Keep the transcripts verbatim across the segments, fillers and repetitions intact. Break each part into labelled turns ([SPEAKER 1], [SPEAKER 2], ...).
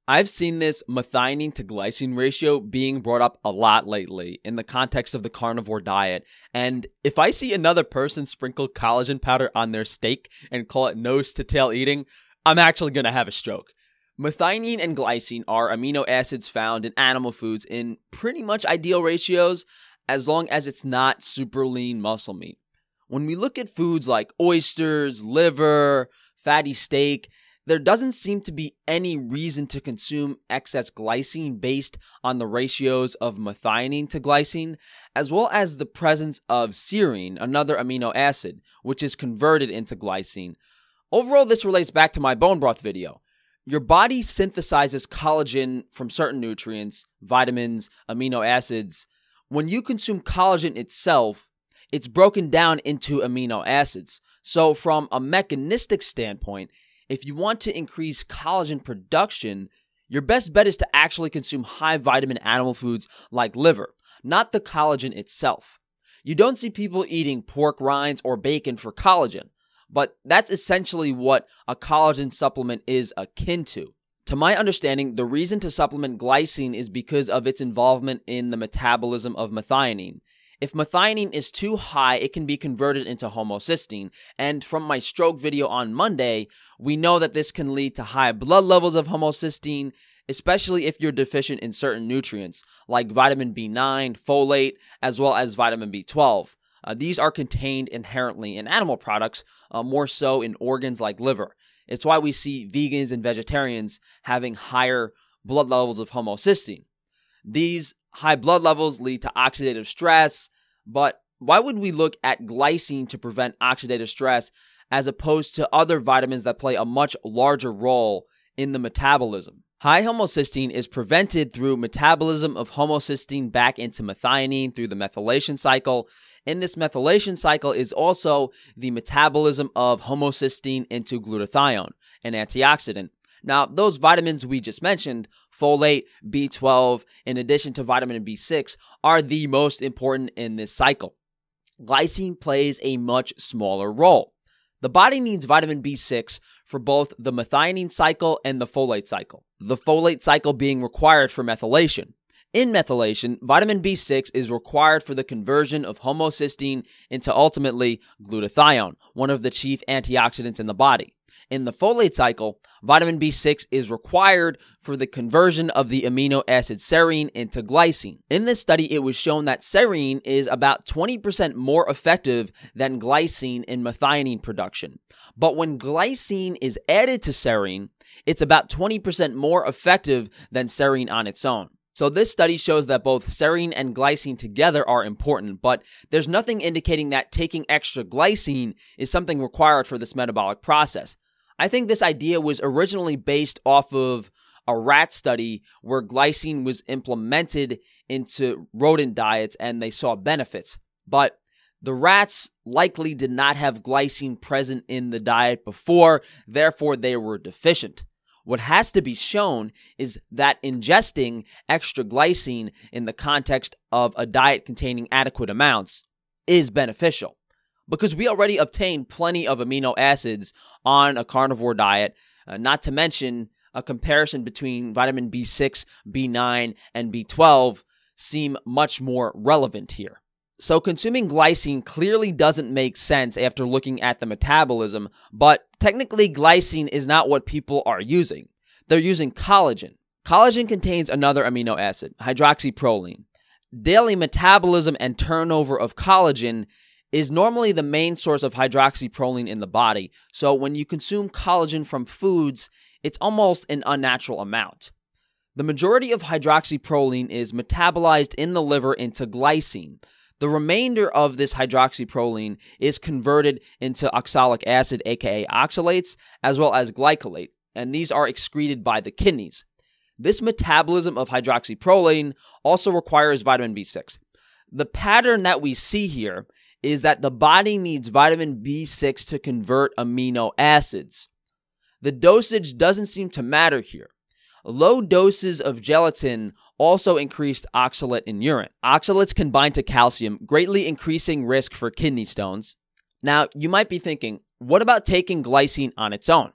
[SPEAKER 1] I've seen this methionine to glycine ratio being brought up a lot lately in the context of the carnivore diet. And if I see another person sprinkle collagen powder on their steak and call it nose to tail eating, I'm actually going to have a stroke. Methionine and glycine are amino acids found in animal foods in pretty much ideal ratios as long as it's not super lean muscle meat. When we look at foods like oysters, liver, fatty steak, there doesn't seem to be any reason to consume excess glycine based on the ratios of methionine to glycine, as well as the presence of serine, another amino acid, which is converted into glycine. Overall, this relates back to my bone broth video. Your body synthesizes collagen from certain nutrients, vitamins, amino acids. When you consume collagen itself, it's broken down into amino acids. So from a mechanistic standpoint, if you want to increase collagen production, your best bet is to actually consume high vitamin animal foods like liver, not the collagen itself. You don't see people eating pork rinds or bacon for collagen, but that's essentially what a collagen supplement is akin to. To my understanding, the reason to supplement glycine is because of its involvement in the metabolism of methionine. If methionine is too high, it can be converted into homocysteine, and from my stroke video on Monday, we know that this can lead to high blood levels of homocysteine, especially if you're deficient in certain nutrients like vitamin B nine, folate, as well as vitamin B twelve. Uh, these are contained inherently in animal products, uh, more so in organs like liver. It's why we see vegans and vegetarians having higher blood levels of homocysteine. These high blood levels lead to oxidative stress, but why would we look at glycine to prevent oxidative stress as opposed to other vitamins that play a much larger role in the metabolism? High homocysteine is prevented through metabolism of homocysteine back into methionine through the methylation cycle. In this methylation cycle is also the metabolism of homocysteine into glutathione, an antioxidant. Now, those vitamins we just mentioned, folate, B twelve, in addition to vitamin B six, are the most important in this cycle. Glycine plays a much smaller role. The body needs vitamin B six for both the methionine cycle and the folate cycle, the folate cycle being required for methylation. In methylation, vitamin B six is required for the conversion of homocysteine into ultimately glutathione, one of the chief antioxidants in the body. In the folate cycle, vitamin B six is required for the conversion of the amino acid serine into glycine. In this study, it was shown that serine is about twenty percent more effective than glycine in methionine production. But when glycine is added to serine, it's about twenty percent more effective than serine on its own. So this study shows that both serine and glycine together are important, but there's nothing indicating that taking extra glycine is something required for this metabolic process. I think this idea was originally based off of a rat study where glycine was implemented into rodent diets and they saw benefits. But the rats likely did not have glycine present in the diet before, therefore they were deficient. What has to be shown is that ingesting extra glycine in the context of a diet containing adequate amounts is beneficial, because we already obtain plenty of amino acids on a carnivore diet, uh, not to mention a comparison between vitamin B six, B nine, and B twelve seem much more relevant here. So consuming glycine clearly doesn't make sense after looking at the metabolism, but technically glycine is not what people are using. They're using collagen. Collagen contains another amino acid, hydroxyproline. Daily metabolism and turnover of collagen is normally the main source of hydroxyproline in the body, so when you consume collagen from foods, it's almost an unnatural amount. The majority of hydroxyproline is metabolized in the liver into glycine. The remainder of this hydroxyproline is converted into oxalic acid, aka oxalates, as well as glycolate, and these are excreted by the kidneys. This metabolism of hydroxyproline also requires vitamin B six. The pattern that we see here is that the body needs vitamin B six to convert amino acids. The dosage doesn't seem to matter here. Low doses of gelatin also increased oxalate in urine. Oxalates can bind to calcium, greatly increasing risk for kidney stones. Now, you might be thinking, what about taking glycine on its own?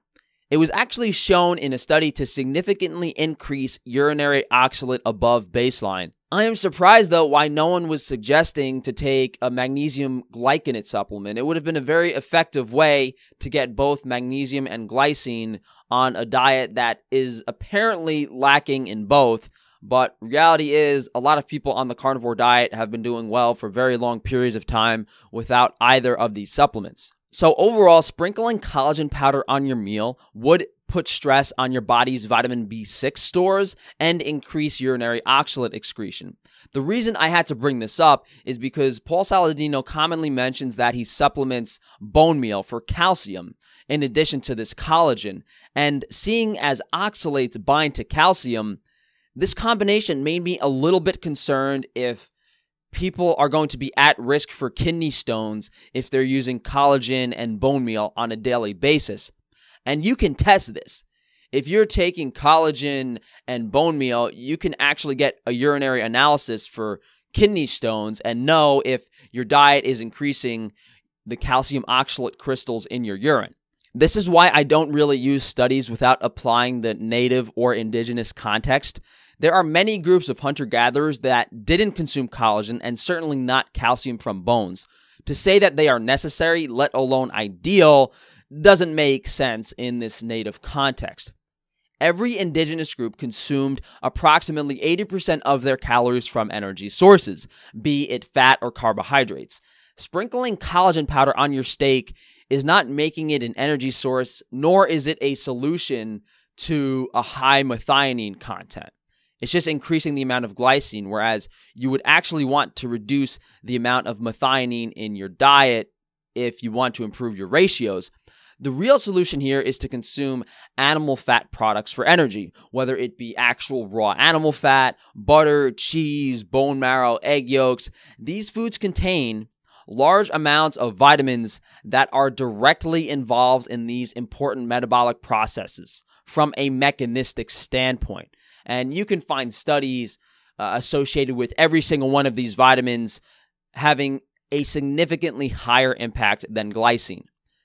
[SPEAKER 1] It was actually shown in a study to significantly increase urinary oxalate above baseline. I am surprised, though, why no one was suggesting to take a magnesium glycinate supplement. It would have been a very effective way to get both magnesium and glycine on a diet that is apparently lacking in both. But reality is, a lot of people on the carnivore diet have been doing well for very long periods of time without either of these supplements. So overall, sprinkling collagen powder on your meal would put stress on your body's vitamin B six stores and increase urinary oxalate excretion. The reason I had to bring this up is because Paul Saladino commonly mentions that he supplements bone meal for calcium in addition to this collagen. And seeing as oxalates bind to calcium, this combination made me a little bit concerned if people are going to be at risk for kidney stones if they're using collagen and bone meal on a daily basis. And you can test this. If you're taking collagen and bone meal, you can actually get a urinary analysis for kidney stones and know if your diet is increasing the calcium oxalate crystals in your urine. This is why I don't really use studies without applying the native or indigenous context. There are many groups of hunter-gatherers that didn't consume collagen and certainly not calcium from bones. To say that they are necessary, let alone ideal, doesn't make sense in this native context. Every indigenous group consumed approximately eighty percent of their calories from energy sources, be it fat or carbohydrates. Sprinkling collagen powder on your steak is not making it an energy source, nor is it a solution to a high methionine content. It's just increasing the amount of glycine, whereas you would actually want to reduce the amount of methionine in your diet if you want to improve your ratios. The real solution here is to consume animal fat products for energy, whether it be actual raw animal fat, butter, cheese, bone marrow, egg yolks. These foods contain large amounts of vitamins that are directly involved in these important metabolic processes from a mechanistic standpoint. And you can find studies uh, associated with every single one of these vitamins having a significantly higher impact than glycine.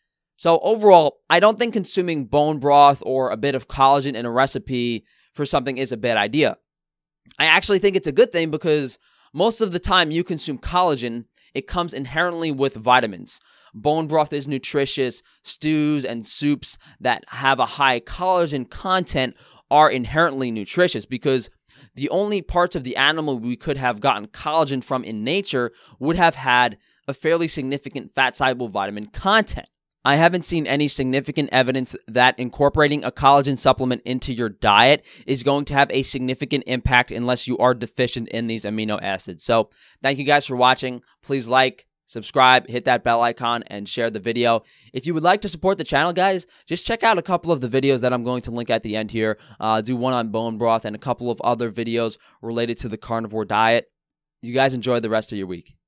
[SPEAKER 1] So overall, I don't think consuming bone broth or a bit of collagen in a recipe for something is a bad idea. I actually think it's a good thing because most of the time you consume collagen, it comes inherently with vitamins. Bone broth is nutritious. Stews and soups that have a high collagen content are inherently nutritious because the only parts of the animal we could have gotten collagen from in nature would have had a fairly significant fat-soluble vitamin content. I haven't seen any significant evidence that incorporating a collagen supplement into your diet is going to have a significant impact unless you are deficient in these amino acids. So thank you guys for watching. Please like, subscribe, hit that bell icon, and share the video. If you would like to support the channel, guys, just check out a couple of the videos that I'm going to link at the end here. Uh, do one on bone broth and a couple of other videos related to the carnivore diet. You guys enjoy the rest of your week.